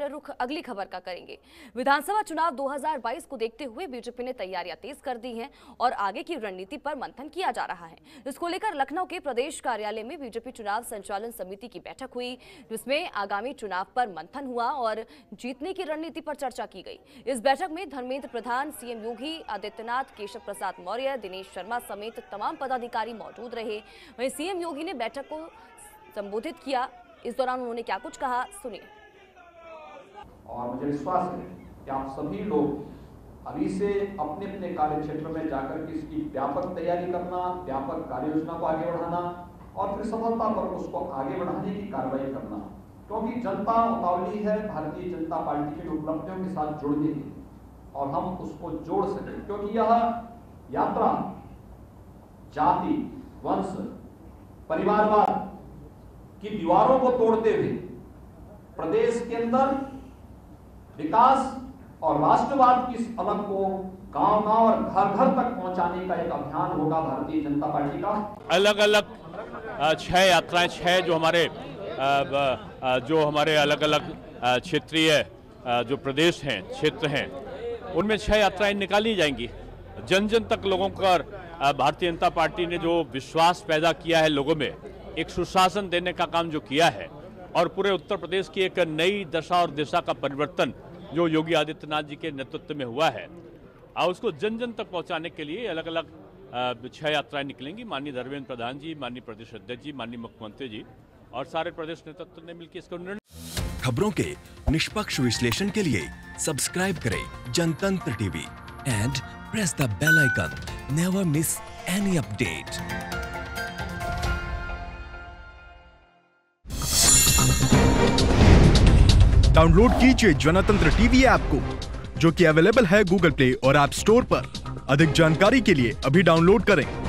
रुख अगली खबर का करेंगे। विधानसभा चुनाव 2022 को देखते हुए बीजेपी ने तैयारियां तेज कर दी हैं और आगे की रणनीति पर मंथन किया जा रहा है। इसको लेकर लखनऊ के प्रदेश कार्यालय में बीजेपी चुनाव संचालन समिति की बैठक हुई, जिसमें आगामी चुनाव पर मंथन हुआ और जीतने की रणनीति पर चर्चा की गई। इस बैठक में धर्मेंद्र प्रधान, सीएम योगी आदित्यनाथ, केशव प्रसाद मौर्य, दिनेश शर्मा समेत तमाम पदाधिकारी मौजूद रहे। वहीं सीएम योगी ने बैठक को संबोधित किया। इस दौरान उन्होंने क्या कुछ कहा, सुनिए। और मुझे विश्वास है कि आप सभी लोग अभी से अपने अपने कार्य क्षेत्र में जाकर के इसकी व्यापक तैयारी करना, व्यापक कार्य योजना को आगे बढ़ाना और फिर सफलता पर उसको आगे बढ़ाने की कार्रवाई करना, क्योंकि जनता उतावली है भारतीय जनता पार्टी की उपलब्धियों के साथ जुड़ने की और हम उसको जोड़ सकें, क्योंकि यह यात्रा जाति, वंश, परिवारवाद की दीवारों को तोड़ते हुए प्रदेश के अंदर विकास और राष्ट्रवाद की इस अलग को गांव-गांव और घर-घर तक पहुंचाने का एक अभियान होगा भारतीय जनता पार्टी का। अलग अलग 6 यात्राएं, 6 जो हमारे अलग अलग क्षेत्रीय जो प्रदेश हैं, क्षेत्र हैं, उनमें 6 यात्राएं निकाली जाएंगी। जन जन तक लोगों का भारतीय जनता पार्टी ने जो विश्वास पैदा किया है लोगों में, एक सुशासन देने का काम जो किया है और पूरे उत्तर प्रदेश की एक नई दशा और दिशा का परिवर्तन जो योगी आदित्यनाथ जी के नेतृत्व में हुआ है, उसको जन जन तक पहुंचाने के लिए अलग अलग 6 यात्राएं निकलेंगी। माननीय धर्मेंद्र प्रधान जी, माननीय प्रदेश अध्यक्ष जी, माननीय मुख्यमंत्री जी और सारे प्रदेश नेतृत्व ने मिलकर इसको निर्णय। खबरों के निष्पक्ष विश्लेषण के लिए सब्सक्राइब करें Jantantra TV and press the bell icon. Never miss any update. Download कीजिए जनतंत्र टीवी ऐप को, जो कि अवेलेबल है गूगल प्ले और ऐप स्टोर पर। अधिक जानकारी के लिए अभी डाउनलोड करें।